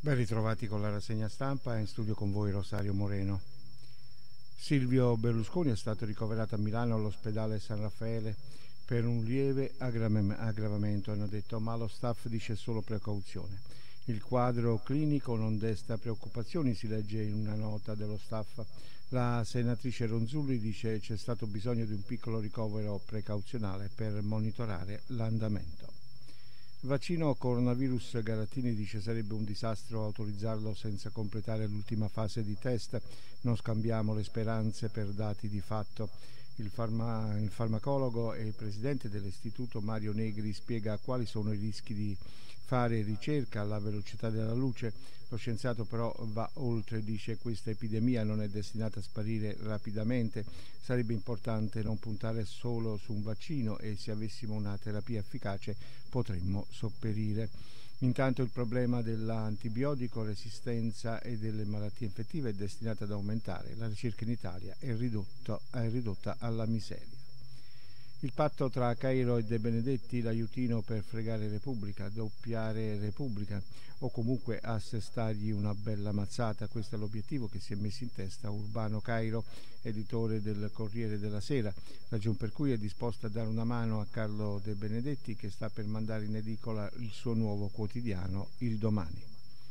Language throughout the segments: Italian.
Ben ritrovati con la rassegna stampa, in studio con voi Rosario Moreno. Silvio Berlusconi è stato ricoverato a Milano all'ospedale San Raffaele per un lieve aggravamento, hanno detto, ma lo staff dice solo precauzione. Il quadro clinico non desta preoccupazioni, si legge in una nota dello staff. La senatrice Ronzulli dice c'è stato bisogno di un piccolo ricovero precauzionale per monitorare l'andamento. Vaccino coronavirus, Garattini dice sarebbe un disastro autorizzarlo senza completare l'ultima fase di test, non scambiamo le speranze per dati di fatto. Il farmacologo e presidente dell'istituto Mario Negri spiega quali sono i rischi di fare ricerca alla velocità della luce. Lo scienziato però va oltre, dice questa epidemia non è destinata a sparire rapidamente, sarebbe importante non puntare solo su un vaccino e se avessimo una terapia efficace potremmo sopperire. Intanto il problema dell'antibiotico resistenza e delle malattie infettive è destinato ad aumentare. La ricerca in Italia è ridotta alla miseria. Il patto tra Cairo e De Benedetti, l'aiutino per fregare Repubblica, doppiare Repubblica o comunque assestargli una bella mazzata. Questo è l'obiettivo che si è messo in testa Urbano Cairo, editore del Corriere della Sera, ragion per cui è disposto a dare una mano a Carlo De Benedetti che sta per mandare in edicola il suo nuovo quotidiano, Il Domani.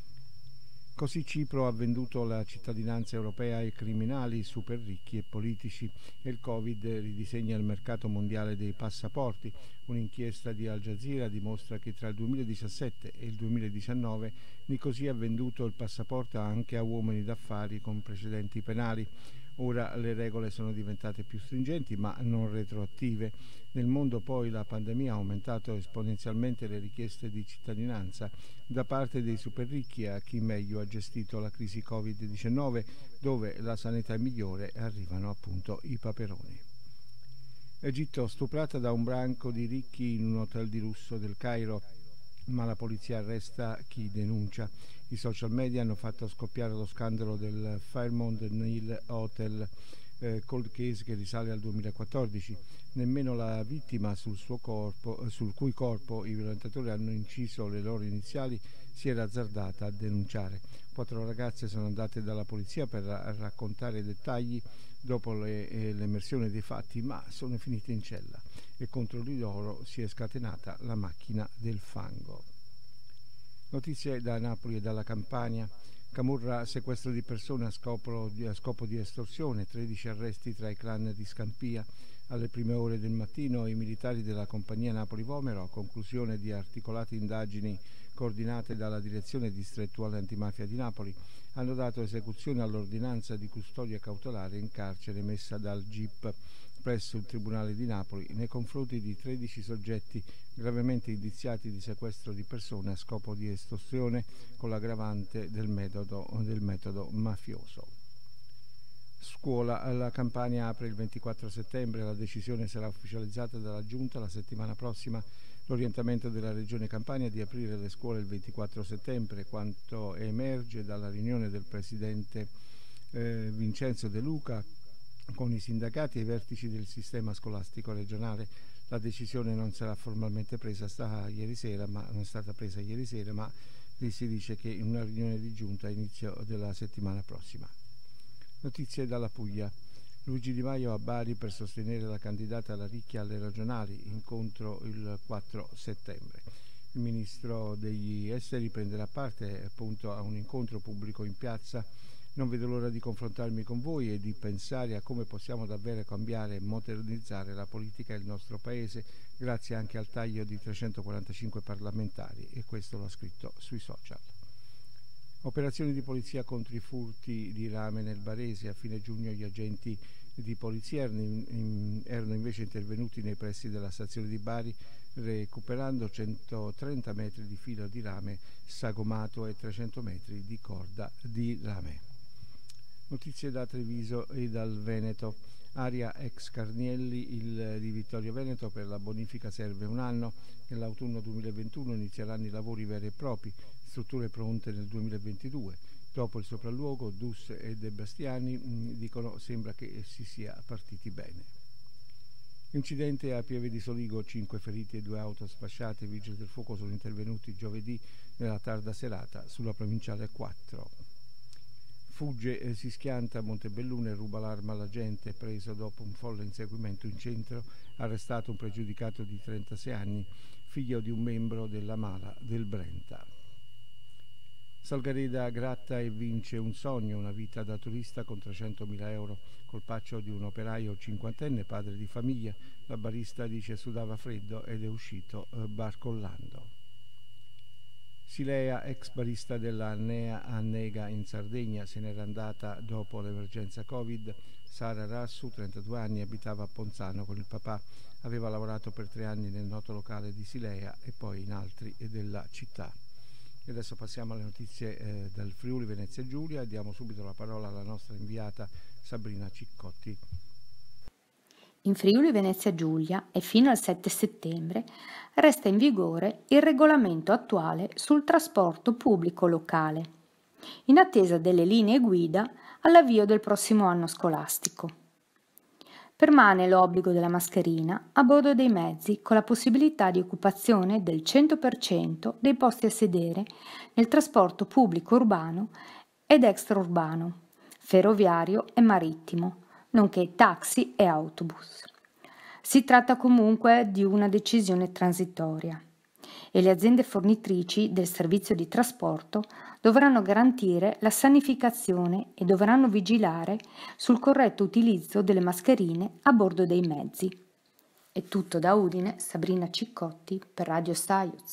Così Cipro ha venduto la cittadinanza europea ai criminali super ricchi e politici e il Covid ridisegna il mercato mondiale dei passaporti. Un'inchiesta di Al Jazeera dimostra che tra il 2017 e il 2019 Nicosia ha venduto il passaporto anche a uomini d'affari con precedenti penali. Ora le regole sono diventate più stringenti ma non retroattive. Nel mondo poi la pandemia ha aumentato esponenzialmente le richieste di cittadinanza da parte dei super ricchi a chi meglio ha gestito la crisi Covid-19, dove la sanità è migliore e arrivano appunto i paperoni. Egitto stuprata da un branco di ricchi in un hotel di lusso del Cairo, ma la polizia arresta chi denuncia. I social media hanno fatto scoppiare lo scandalo del Fairmont Nile Hotel, cold case che risale al 2014. Nemmeno la vittima sul cui corpo i violentatori hanno inciso le loro iniziali si era azzardata a denunciare. 4 ragazze sono andate dalla polizia per raccontare i dettagli dopo l'emersione dei fatti, ma sono finite in cella e contro di loro si è scatenata la macchina del fango. Notizie da Napoli e dalla Campania. Camorra, sequestro di persone a scopo di estorsione, 13 arresti tra i clan di Scampia. Alle prime ore del mattino i militari della compagnia Napoli-Vomero, a conclusione di articolate indagini coordinate dalla Direzione Distrettuale Antimafia di Napoli, hanno dato esecuzione all'ordinanza di custodia cautelare in carcere emessa dal GIP presso il Tribunale di Napoli nei confronti di 13 soggetti gravemente indiziati di sequestro di persone a scopo di estorsione con l'aggravante del metodo mafioso. Scuola, la Campania apre il 24 settembre, la decisione sarà ufficializzata dalla Giunta la settimana prossima. L'orientamento della Regione Campania è di aprire le scuole il 24 settembre, quanto emerge dalla riunione del Presidente Vincenzo De Luca con i sindacati e i vertici del sistema scolastico regionale. La decisione non sarà formalmente presa non è stata presa ieri sera, ma lì si dice che in una riunione di giunta a inizio della settimana prossima. Notizie dalla Puglia. Luigi Di Maio a Bari per sostenere la candidata alla Ricchia alle regionali, incontro il 4 settembre. Il ministro degli esteri prenderà parte appunto a un incontro pubblico in piazza. Non vedo l'ora di confrontarmi con voi e di pensare a come possiamo davvero cambiare e modernizzare la politica del nostro paese, grazie anche al taglio di 345 parlamentari, e questo l'ha scritto sui social. Operazioni di polizia contro i furti di rame nel Barese. A fine giugno gli agenti di polizia erano invece intervenuti nei pressi della stazione di Bari recuperando 130 metri di filo di rame sagomato e 300 metri di corda di rame. Notizie da Treviso e dal Veneto. Area ex Carnielli, il di Vittorio Veneto, per la bonifica serve un anno. Nell'autunno 2021 inizieranno i lavori veri e propri, strutture pronte nel 2022. Dopo il sopralluogo, Dus e De Bastiani dicono sembra che si sia partiti bene. Incidente a Pieve di Soligo, 5 feriti e 2 auto sfasciate. I vigili del fuoco sono intervenuti giovedì nella tarda serata sulla provinciale 4. Fugge, si schianta a Montebelluna e ruba l'arma alla gente, preso dopo un folle inseguimento in centro, arrestato un pregiudicato di 36 anni, figlio di un membro della Mala del Brenta. Salgareda gratta e vince un sogno, una vita da turista con 300.000 euro, colpaccio di un operaio cinquantenne, padre di famiglia. La barista dice sudava freddo ed è uscito barcollando. Silea, ex barista della Nea Annega in Sardegna, se n'era andata dopo l'emergenza Covid. Sara Rassu, 32 anni, abitava a Ponzano con il papà, aveva lavorato per 3 anni nel noto locale di Silea e poi in altri della città. E adesso passiamo alle notizie dal Friuli Venezia Giulia e diamo subito la parola alla nostra inviata Sabrina Ciccotti. In Friuli Venezia Giulia e fino al 7 settembre resta in vigore il regolamento attuale sul trasporto pubblico locale, in attesa delle linee guida all'avvio del prossimo anno scolastico. Permane l'obbligo della mascherina a bordo dei mezzi con la possibilità di occupazione del 100% dei posti a sedere nel trasporto pubblico urbano ed extraurbano, ferroviario e marittimo, nonché taxi e autobus. Si tratta comunque di una decisione transitoria e le aziende fornitrici del servizio di trasporto dovranno garantire la sanificazione e dovranno vigilare sul corretto utilizzo delle mascherine a bordo dei mezzi. È tutto da Udine, Sabrina Ciccotti per Radio Saiuz.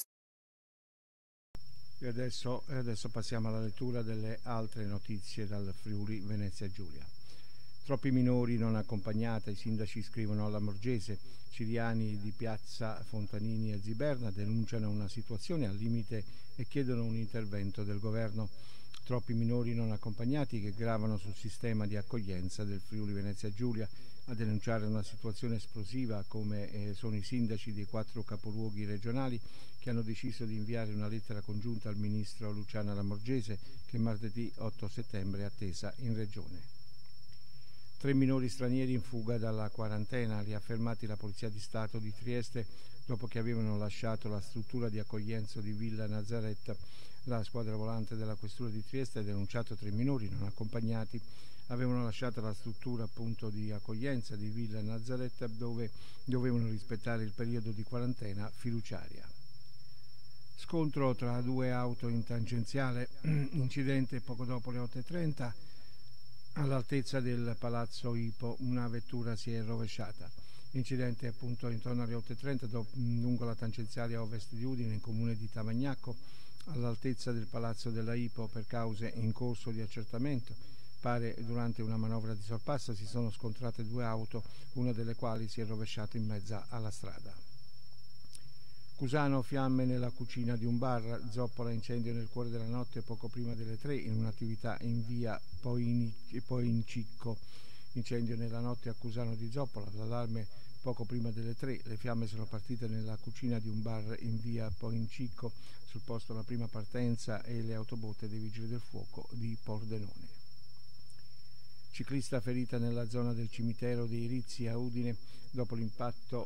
E adesso passiamo alla lettura delle altre notizie dal Friuli Venezia Giulia. Troppi minori non accompagnati, i sindaci scrivono alla Morgese. Ciriani di Piazza Fontanini e Ziberna denunciano una situazione al limite e chiedono un intervento del governo. Troppi minori non accompagnati che gravano sul sistema di accoglienza del Friuli Venezia Giulia. A denunciare una situazione esplosiva come sono i sindaci dei 4 capoluoghi regionali che hanno deciso di inviare una lettera congiunta al ministro Luciana Lamorgese, che martedì 8 settembre è attesa in regione. 3 minori stranieri in fuga dalla quarantena, li ha fermati la Polizia di Stato di Trieste dopo che avevano lasciato la struttura di accoglienza di Villa Nazareth. La squadra volante della Questura di Trieste ha denunciato 3 minori non accompagnati, avevano lasciato la struttura appunto di accoglienza di Villa Nazareth dove dovevano rispettare il periodo di quarantena fiduciaria. Scontro tra 2 auto in tangenziale, incidente poco dopo le 8:30. All'altezza del palazzo Ipo una vettura si è rovesciata. Incidente appunto intorno alle 8:30 lungo la tangenziale a ovest di Udine, in comune di Tavagnacco, all'altezza del palazzo della Ipo, per cause in corso di accertamento. Pare durante una manovra di sorpasso si sono scontrate 2 auto, una delle quali si è rovesciata in mezzo alla strada. Cusano, fiamme nella cucina di un bar. Zoppola, incendio nel cuore della notte poco prima delle 3 in un'attività in via Poincicco. Incendio nella notte a Cusano di Zoppola, l'allarme poco prima delle 3. Le fiamme sono partite nella cucina di un bar in via Poincicco, sul posto la prima partenza e le autobotte dei vigili del fuoco di Pordenone. Ciclista ferita nella zona del cimitero dei Rizzi a Udine dopo l'impatto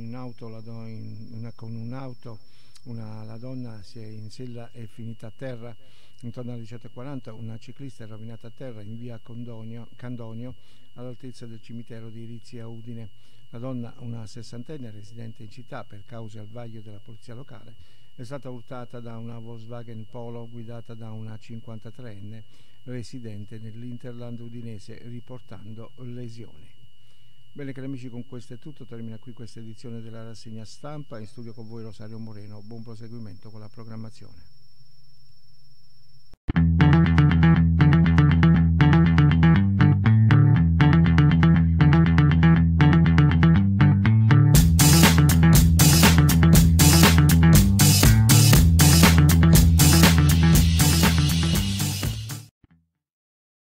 con un'auto. La donna si è in sella e è finita a terra. Intorno alle 17:40 una ciclista è rovinata a terra in via Candonio all'altezza del cimitero dei Rizzi a Udine. La donna, una sessantenne residente in città per cause al vaglio della polizia locale, è stata urtata da una Volkswagen Polo guidata da una 53enne residente nell'Interland udinese, riportando lesioni. Bene cari amici, con questo è tutto, termina qui questa edizione della rassegna stampa. In studio con voi Rosario Moreno, buon proseguimento con la programmazione.